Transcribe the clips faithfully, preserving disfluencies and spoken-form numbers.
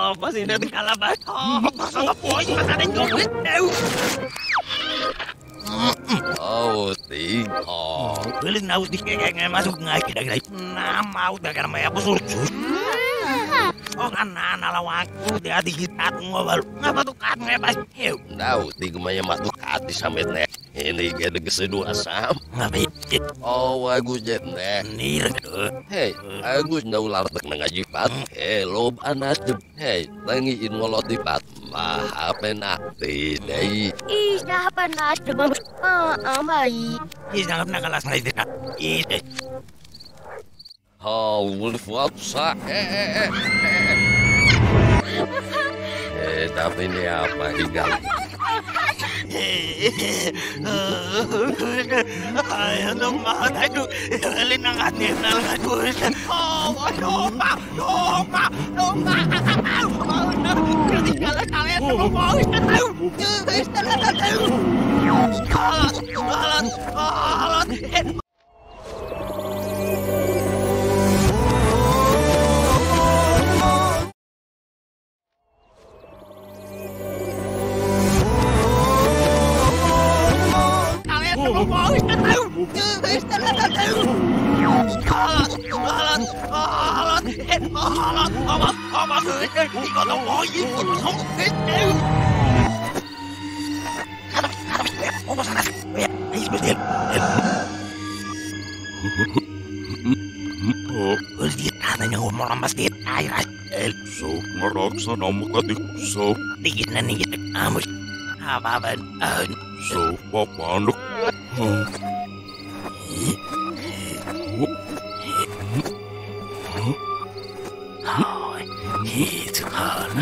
apa sih dari kalaban? Oh, sama boy ada nyulit. Oh, ting. Oh, Beli naus di kayaknya masuk ngai kira-kira. Nah, mau dah karena maya pesurcus. Oh kan nana lawaku dia dihitat ngobal. Ngapa tuh kan ngebas? Heu. tahu ting maya masuk hati sampai teh. Ini gede kesedua sam. Ngapain? Oh, agus jet teh. Nir ke. Hei, agus nda ular tek ngajipat. Hello, anas jeb. Hei, tangiin ngolot dipat. Mah apa nanti deh. Ih, apa nas demam? Ah, amai. Is nangap nakalas ngai dia. Is. Oh, wolf wapsa. Eh, eh, eh. Eh, tapi ini apa higal? Ay, ano ba? Tayo, alin ang atin na lang ito. Oh, lupa! Lupa! Lupa! Oh, no! Kasi kala kaya ito mo po. Tayo! Tayo! Alat! Alat! Alat! So, maraksa na makatik. So, Dikit na nigit amoy. Hababan. so, papanak. Itu kan.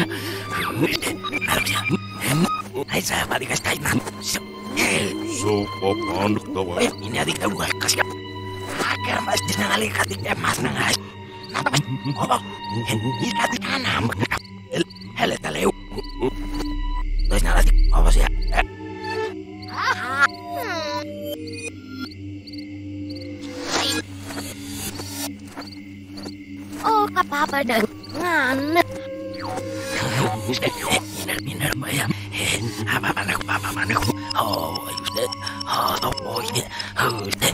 Hai saya balik ke kainan. So, papanak daw. Ini adik tahu gak kasih. Agar masjid nangali katik emas nangai. Nampak? Oh, ini katik kanam. Hele taleu. Terus nanti apa sih? Oh, kapapa dan ngan. Benar-benar bayang. Apa mana aku, apa mana aku. Oh, udah. Oh, topo ini. Udah.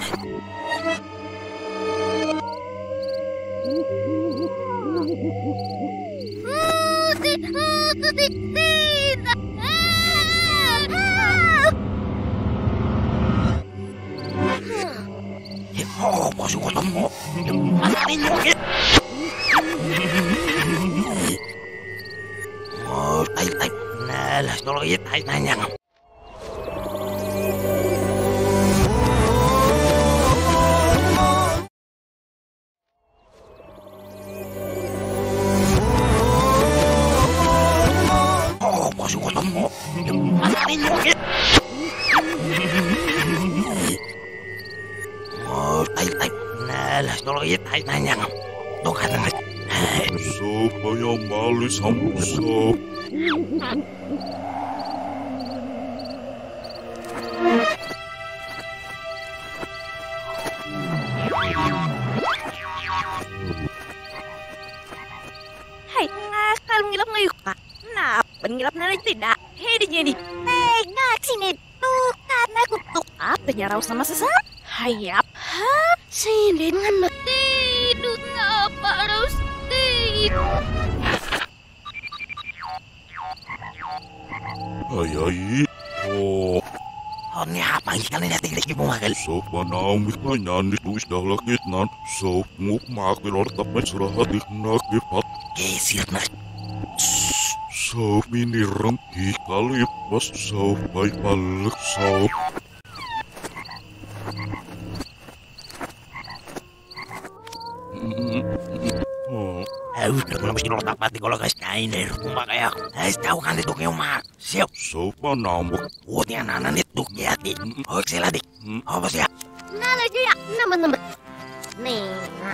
Oh, bos gua topo. Masarin nyokit. Oh, tay tay. Nah, lah kalau itu tay nanya. Oh, bos gua topo. Masarin nyokit. Oh, tay tay. Nah, lah kalau itu tay nanya. Tuh kata mas. So, kaya malis ang so. Hai, akal ngilap ngayuk ka. Kenapa ngilap na tidak? Hei, di jadi. Hei, ngak sini. Tuh, karena kutuk. Apa nyarau sama sesat? Hayap. Hap, sini dengan tidur. Ngapa harus tidur? Ay, ay. Oh, Oh, ini apa yang kalian lihat di bumagal? so, panamit na niyan dito isda lakit nan. So, nguk makil ortap na surahat iknakipat. Kesir na. So, minirang ikalipas. So, bay palak. So, oh. Ayo, udah mesti lo dapat di kalau guys kain deh, rumah kayak aku. Saya tahu kan itu kayak mak. Siap. So, panamok. Oh, dia anak itu ya di. Oh, sila di. Apa sih? Nala jaya, nama-nama. Nih.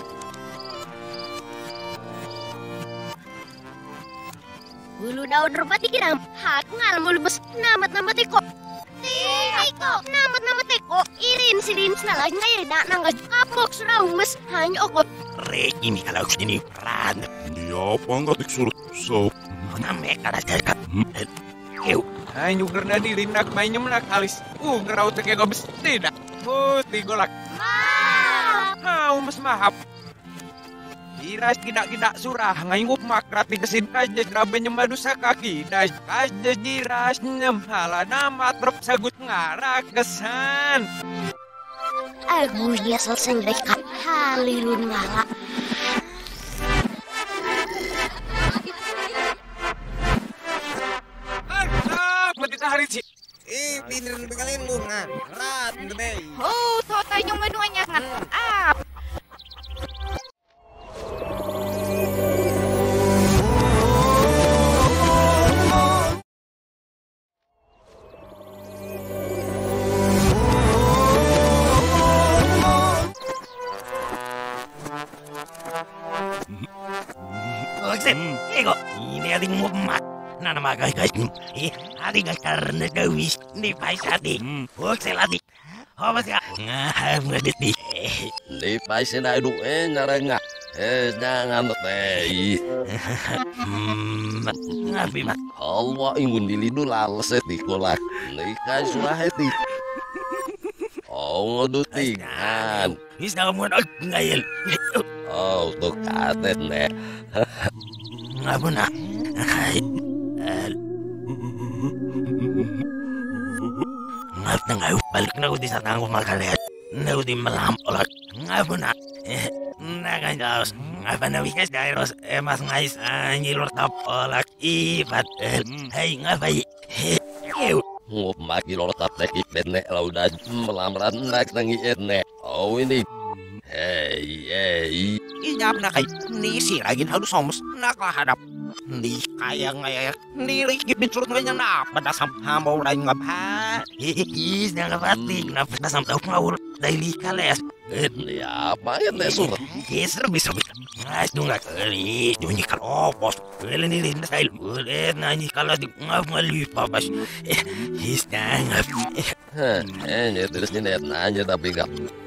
Bulu daun rupa tikiram. Hak ngal mulu bes namat-namat teko. Teko, namat-namat teko. Irin silin snalah ngaya na nangga kapok surau mes hanya okot. Rek ini kalau sini peran. Di apa ngatik surat. So, name kada jaga. Ew, ayo gerna dilinak mainnya menak alis. Uh, gerau teke gobes tidak. Putih golak. Mau mas mahap. Iras tidak-tidak surah ngayup makrati kesin kajes rabe nyemadu sakaki das kajes jiras nyem hala nama trop sagut ngarak kesan. Aku dia selesai dekat halilun malah. Ah, matita hari si. Eh, pinir kalian lu ngan. Rat, deh. Oh, total yung manuanya kan. Ah, Oksep, ego, ini ading mo mat. Na nama guys guys, eh, ading karena gawis ni paisati. Oksep adik, apa sih? Ngah, ngadit nih. Ni paisin ay duwe nga nga. Eh, jangan teh. Hmm, ngapi mat. Allah ingun dilidu lales eti kolak. Ni kai sulah eti. Oh, ngudutingan. Is na mo na ngayel. Oh, tuh katet ne. Ngapa na? Ngap na ngayon, balik na ko di sa tango makalit. Na ko di malampolak. Ngapa na? Naganyaos. Ngapa na wikas gairos. Eh, mas ngais anyilor tapolak. Ipat. Hey, ngapa i? Ew. Ngup maki lor tap nek ipet ne laudan melamran nak nangi etne. Oh ini. Hey, hey. Inyap na kay ni siragin halus somos nakahadap. Ni kaya ngayak. Ni rikip bitsurut ngayon na. Padasam hamaw rin nga pa. Is na kapating na padasam tau ngawul. Dahil ikales. Ni apa ya ne sur? Yes, rabis rabis. Ngas dunga kali. Dunyi kalopos. Kali ni rin na style. Ulit na ni kala di ngap ngalipa bas. Is na ngap. Heh, eh, terus ni net nanya tapi enggak